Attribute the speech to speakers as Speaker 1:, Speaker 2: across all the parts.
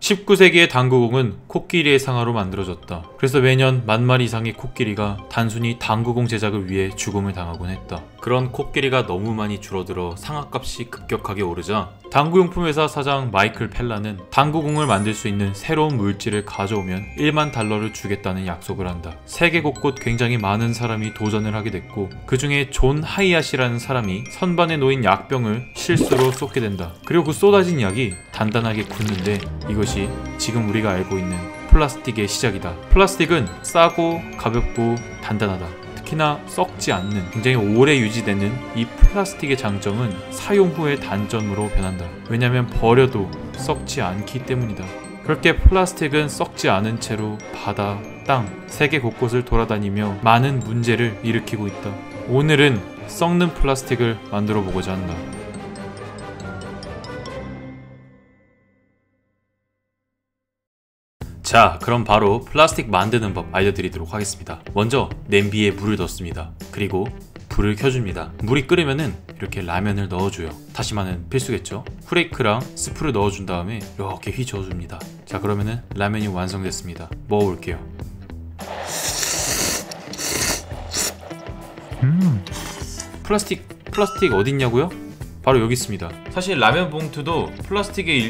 Speaker 1: 19세기의 당구공은 코끼리의 상아로 만들어졌다. 그래서 매년 10,000마리 이상의 코끼리가 단순히 당구공 제작을 위해 죽음을 당하곤 했다. 그런 코끼리가 너무 많이 줄어들어 상아값이 급격하게 오르자 당구용품 회사 사장 마이클 펠라는 당구공을 만들 수 있는 새로운 물질을 가져오면 1만 달러를 주겠다는 약속을 한다. 세계 곳곳 굉장히 많은 사람이 도전을 하게 됐고, 그 중에 존 하이앗이라는 사람이 선반에 놓인 약병을 실수로 쏟게 된다. 그리고 그 쏟아진 약이 단단하게 굳는데 이것이 지금 우리가 알고 있는 플라스틱의 시작이다. 플라스틱은 싸고 가볍고 단단하다. 특히나 썩지 않는, 굉장히 오래 유지되는 이 플라스틱의 장점은 사용 후의 단점으로 변한다. 왜냐면 버려도 썩지 않기 때문이다. 그렇게 플라스틱은 썩지 않은 채로 바다, 땅, 세계 곳곳을 돌아다니며 많은 문제를 일으키고 있다. 오늘은 썩는 플라스틱을 만들어 보고자 한다. 자, 그럼 바로 플라스틱 만드는 법 알려드리도록 하겠습니다. 먼저 냄비에 물을 넣습니다. 그리고 불을 켜줍니다. 물이 끓으면은 이렇게 라면을 넣어줘요. 다시마는 필수겠죠. 후레이크랑 스프를 넣어준 다음에 이렇게 휘저어줍니다. 자, 그러면은 라면이 완성됐습니다. 먹어볼게요. 플라스틱 어딨냐고요? 바로 여기 있습니다. 사실 라면 봉투도 플라스틱의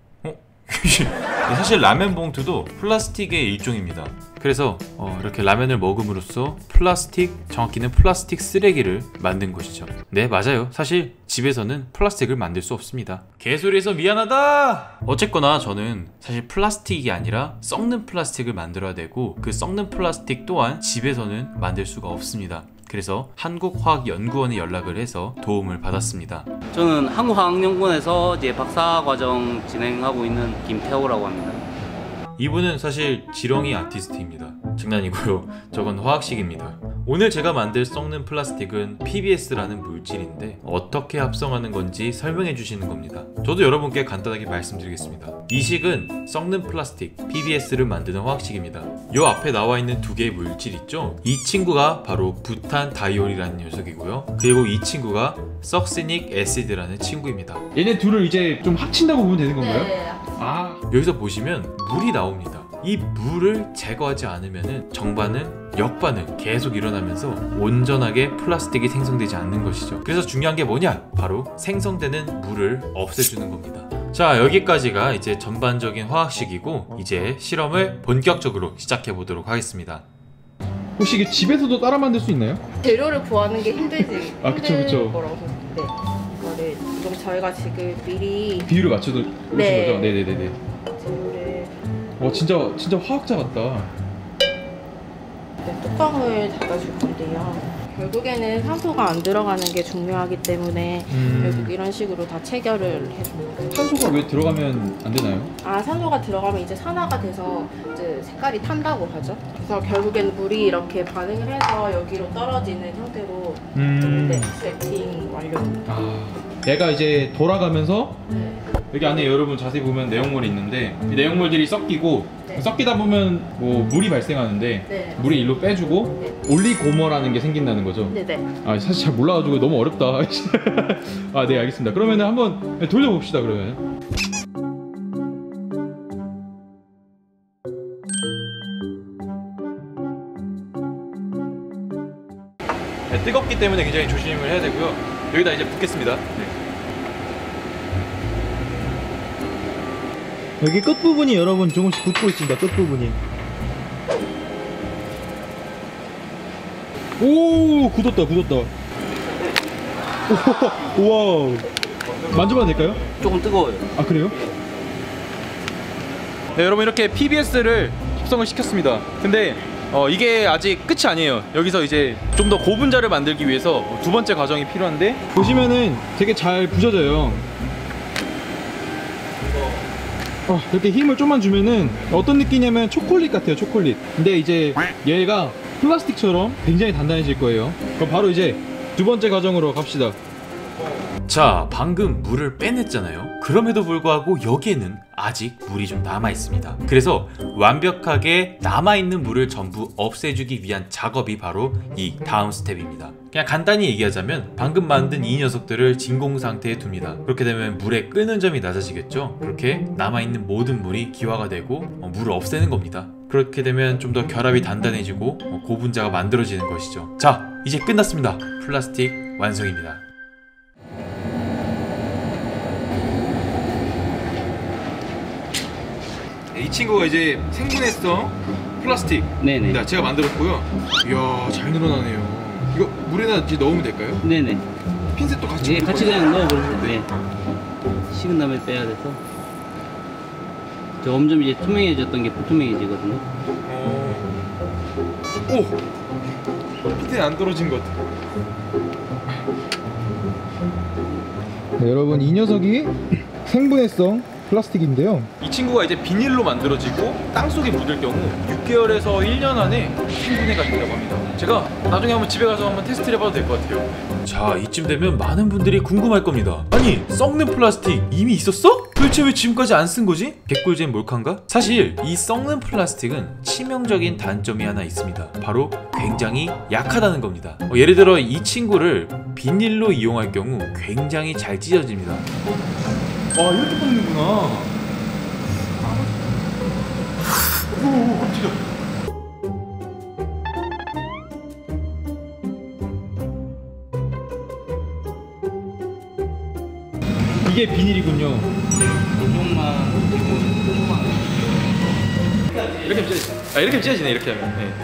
Speaker 1: 사실 라면 봉투도 플라스틱의 일종입니다. 그래서 이렇게 라면을 먹음으로써 정확히는 플라스틱 쓰레기를 만든 것이죠. 네, 맞아요. 사실 집에서는 플라스틱을 만들 수 없습니다. 개소리해서 미안하다! 어쨌거나 저는 사실 플라스틱이 아니라 썩는 플라스틱을 만들어야 되고, 그 썩는 플라스틱 또한 집에서는 만들 수가 없습니다. 그래서 한국화학연구원에 연락을 해서 도움을 받았습니다.
Speaker 2: 저는 한국화학연구원에서 이제 박사과정 진행하고 있는 김태호라고 합니다.
Speaker 1: 이분은 사실 지렁이 아티스트입니다. 장난이고요. 저건 화학식입니다. 오늘 제가 만들 썩는 플라스틱은 PBS라는 물질인데 어떻게 합성하는 건지 설명해 주시는 겁니다. 저도 여러분께 간단하게 말씀드리겠습니다. 이 식은 썩는 플라스틱 PBS를 만드는 화학식입니다. 요 앞에 나와 있는 두 개의 물질 있죠? 이 친구가 바로 부탄다이올이라는 녀석이고요. 그리고 이 친구가 석시닉 애시드라는 친구입니다.
Speaker 3: 얘네 둘을 이제 좀 합친다고 보면 되는 건가요?
Speaker 4: 네.
Speaker 1: 여기서 보시면 물이 나옵니다. 이 물을 제거하지 않으면 정반응, 역반응 계속 일어나면서 온전하게 플라스틱이 생성되지 않는 것이죠. 그래서 중요한 게 뭐냐? 바로 생성되는 물을 없애주는 겁니다. 자, 여기까지가 이제 전반적인 화학식이고, 이제 실험을 본격적으로 시작해 보도록 하겠습니다.
Speaker 3: 혹시 이게 집에서도 따라 만들 수 있나요?
Speaker 4: 재료를 구하는 게 힘들지.
Speaker 3: 그쵸.
Speaker 4: 거라고. 네. 이거를 지금 저희가 지금 미리
Speaker 3: 비율을 맞춰서 오신 거죠? 네네네네.
Speaker 4: 재료를
Speaker 3: 진짜 화학자 같다.
Speaker 4: 뚜껑을 닫아줄 건데요. 결국에는 산소가 안 들어가는 게 중요하기 때문에 결국 이런 식으로 다 체결을 해줍니다.
Speaker 3: 산소가 왜 들어가면 안 되나요?
Speaker 4: 산소가 들어가면 이제 산화가 돼서 이제 색깔이 탄다고 하죠. 그래서 결국에는 물이 이렇게 반응을 해서 여기로 떨어지는 형태로 네, 세팅 완료입니다.
Speaker 3: 얘가 이제 돌아가면서
Speaker 4: 네.
Speaker 3: 여기 안에 여러분 자세히 보면 내용물이 있는데, 이 내용물들이 섞이고,
Speaker 4: 네.
Speaker 3: 섞이다 보면 뭐 물이 발생하는데,
Speaker 4: 네.
Speaker 3: 물이 일로 빼주고
Speaker 4: 네.
Speaker 3: 올리고머라는 게 생긴다는 거죠.
Speaker 4: 네네.
Speaker 3: 사실 잘 몰라가지고 너무 어렵다. 네, 알겠습니다. 그러면은 한번 돌려봅시다. 그러면 뜨겁기 때문에 굉장히 조심을 해야 되고요. 여기다 이제 붓겠습니다.
Speaker 5: 여기 끝부분이 여러분 조금씩 붙고 있습니다. 끝부분이. 오, 굳었다. 우와. 만져봐도 될까요?
Speaker 2: 조금 뜨거워요.
Speaker 3: 그래요? 네, 여러분 이렇게 PBS를 합성을 시켰습니다. 근데 이게 아직 끝이 아니에요. 여기서 이제 좀 더 고분자를 만들기 위해서 두 번째 과정이 필요한데, 보시면은 되게 잘 부셔져요. 이렇게 힘을 좀만 주면은 어떤 느낌이냐면 초콜릿 같아요. 초콜릿. 근데 이제 얘가 플라스틱처럼 굉장히 단단해질 거예요. 그럼 바로 이제 두 번째 과정으로 갑시다.
Speaker 1: 자, 방금 물을 빼냈잖아요. 그럼에도 불구하고 여기에는 아직 물이 좀 남아 있습니다. 그래서 완벽하게 남아있는 물을 전부 없애주기 위한 작업이 바로 이 다음 스텝입니다. 그냥 간단히 얘기하자면 방금 만든 이 녀석들을 진공 상태에 둡니다. 그렇게 되면 물의 끄는 점이 낮아지겠죠. 그렇게 남아있는 모든 물이 기화가 되고 물을 없애는 겁니다. 그렇게 되면 좀 더 결합이 단단해지고 고분자가 만들어지는 것이죠. 자, 이제 끝났습니다. 플라스틱 완성입니다.
Speaker 3: 이 친구가 이제 생분해성 플라스틱.
Speaker 2: 네네.
Speaker 3: 네, 제가 만들었고요. 이야, 잘 늘어나네요. 이거 물에다 이제 넣으면 될까요?
Speaker 2: 네네.
Speaker 3: 핀셋도 같이
Speaker 2: 예,
Speaker 3: 넣을
Speaker 2: 같이
Speaker 3: 거예요?
Speaker 2: 그냥 넣어버리세요. 네. 식은 다음에 빼야 돼서. 점점 이제 투명해졌던 게 불투명해지거든요.
Speaker 3: 오! 핀셋 안 떨어진 것 같아.
Speaker 5: 네, 여러분 이 녀석이 생분해성 플라스틱인데요.
Speaker 3: 이 친구가 이제 비닐로 만들어지고 땅속에 묻을 경우 6개월에서 1년 안에 생분해가 된다고 합니다. 제가 나중에 한번 집에 가서 한번 테스트를 해봐도 될 것 같아요.
Speaker 1: 자, 이쯤 되면 많은 분들이 궁금할 겁니다. 아니, 썩는 플라스틱 이미 있었어? 도대체 왜 지금까지 안 쓴 거지? 개꿀잼 몰카인가? 사실 이 썩는 플라스틱은 치명적인 단점이 하나 있습니다. 바로 굉장히 약하다는 겁니다. 예를 들어 이 친구를 비닐로 이용할 경우 굉장히 잘 찢어집니다.
Speaker 3: 와, 이렇게 뽑는구나. 오, 깜짝이야. 이게 비닐이군요.
Speaker 2: 조금만
Speaker 3: 이렇게 하면 찢어지네. 이렇게 하면 찢어지네. 이렇게 하면. 네.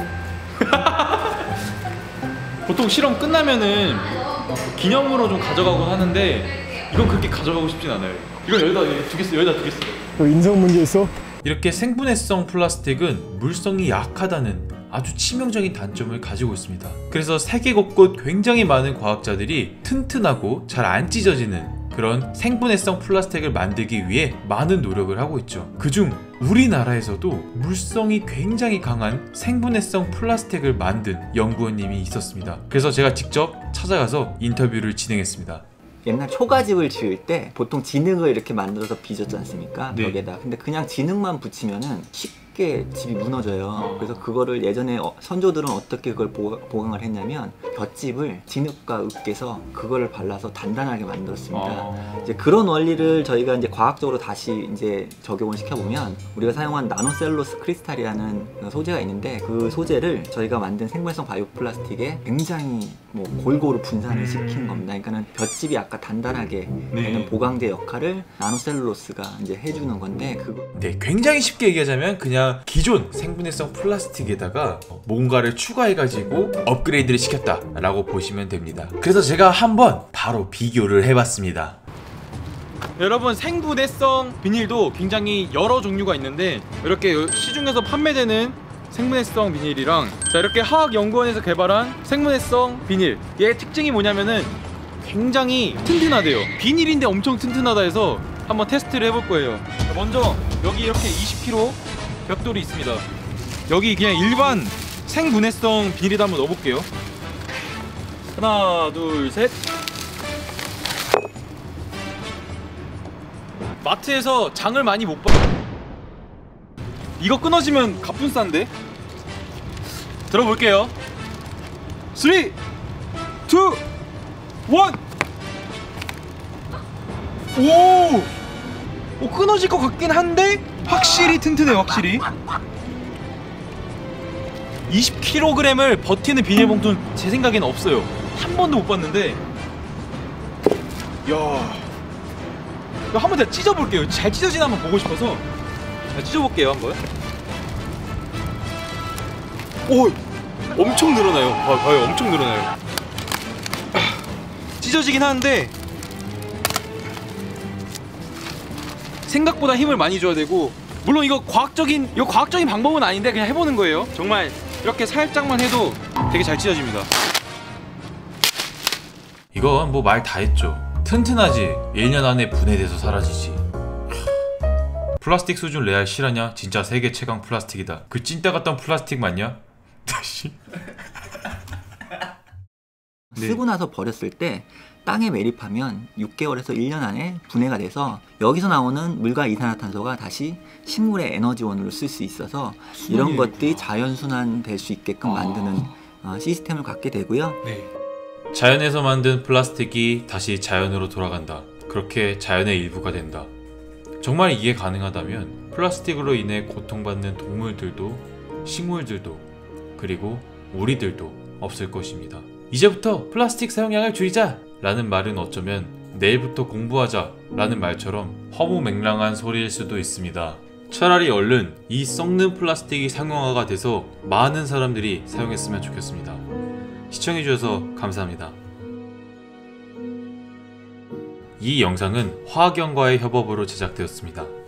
Speaker 3: 보통 실험 끝나면은 기념으로 좀 가져가곤 하는데 이건 그렇게 가져가고 싶진 않아요. 이건 여기다 두겠어요. 여기다 두겠어요.
Speaker 5: 너 인성 문제 있어?
Speaker 1: 이렇게 생분해성 플라스틱은 물성이 약하다는 아주 치명적인 단점을 가지고 있습니다. 그래서 세계 곳곳 굉장히 많은 과학자들이 튼튼하고 잘 안 찢어지는 그런 생분해성 플라스틱을 만들기 위해 많은 노력을 하고 있죠. 그중 우리나라에서도 물성이 굉장히 강한 생분해성 플라스틱을 만든 연구원님이 있었습니다. 그래서 제가 직접 찾아가서 인터뷰를 진행했습니다.
Speaker 6: 옛날 초가집을 지을 때 보통 진흙을 이렇게 만들어서 빚었지 않습니까?
Speaker 3: 네.
Speaker 6: 벽에다. 근데 그냥 진흙만 붙이면은 쉽게 집이 무너져요. 그래서 그거를 예전에 선조들은 어떻게 그걸 보강을 했냐면 볏짚을 진흙과 으깨서 그거를 발라서 단단하게 만들었습니다. 이제 그런 원리를 저희가 이제 과학적으로 다시 이제 적용을 시켜보면 우리가 사용한 나노셀룰로스 크리스탈이라는 소재가 있는데 그 소재를 저희가 만든 생분해성 바이오 플라스틱에 굉장히 뭐 골고루 분산을 시킨 겁니다. 그러니까는 볏짚이 아까 단단하게 되는 보강제 역할을 나노셀룰로스가 이제 해주는 건데
Speaker 1: 네, 굉장히 쉽게 얘기하자면 그냥 기존 생분해성 플라스틱에다가 뭔가를 추가해가지고 업그레이드를 시켰다 라고 보시면 됩니다. 그래서 제가 한번 바로 비교를 해봤습니다.
Speaker 3: 여러분, 생분해성 비닐도 굉장히 여러 종류가 있는데 이렇게 시중에서 판매되는 생분해성 비닐이랑 자, 이렇게 화학연구원에서 개발한 생분해성 비닐, 얘의 특징이 뭐냐면은 굉장히 튼튼하대요. 비닐인데 엄청 튼튼하다 해서 한번 테스트를 해볼 거예요. 먼저 여기 이렇게 20kg 벽돌이 있습니다. 여기 그냥 일반 생분해성 비닐에다 한번 넣어볼게요. 하나, 둘, 셋. 마트에서 장을 많이 못 봐. 이거 끊어지면 갑분싼데? 들어볼게요. 3, 2, 1. 오, 끊어질 것 같긴 한데 확실히 튼튼해요. 확실히 20kg을 버티는 비닐봉투는 제 생각에는 없어요. 한 번도 못 봤는데. 야, 이거 한번 제가 찢어볼게요. 잘 찢어지나 한번 보고 싶어서 제가 찢어볼게요. 한번. 오, 엄청 늘어나요. 봐요, 엄청 늘어나요. 찢어지긴 하는데 생각보다 힘을 많이 줘야 되고, 물론 이거 과학적인 방법은 아닌데 그냥 해보는 거예요. 정말 이렇게 살짝만 해도 되게 잘 찢어집니다.
Speaker 1: 이건 뭐 말 다 했죠. 튼튼하지. 1년 안에 분해돼서 사라지지. 플라스틱 수준 레알 실화냐? 진짜 세계 최강 플라스틱이다. 그 찐따 같던 플라스틱 맞냐?
Speaker 6: 쓰고 나서 버렸을 때 땅에 매립하면 6개월에서 1년 안에 분해가 돼서 여기서 나오는 물과 이산화탄소가 다시 식물의 에너지원으로 쓸 수 있어서 이런 것들이 자연순환 될 수 있게끔 만드는 시스템을 갖게 되고요.
Speaker 3: 네.
Speaker 1: 자연에서 만든 플라스틱이 다시 자연으로 돌아간다. 그렇게 자연의 일부가 된다. 정말 이게 가능하다면 플라스틱으로 인해 고통받는 동물들도 식물들도 그리고 우리들도 없을 것입니다. 이제부터 플라스틱 사용량을 줄이자! 라는 말은 어쩌면 내일부터 공부하자! 라는 말처럼 허무맹랑한 소리일 수도 있습니다. 차라리 얼른 이 썩는 플라스틱이 상용화가 돼서 많은 사람들이 사용했으면 좋겠습니다. 시청해주셔서 감사합니다. 이 영상은 화학연과의 협업으로 제작되었습니다.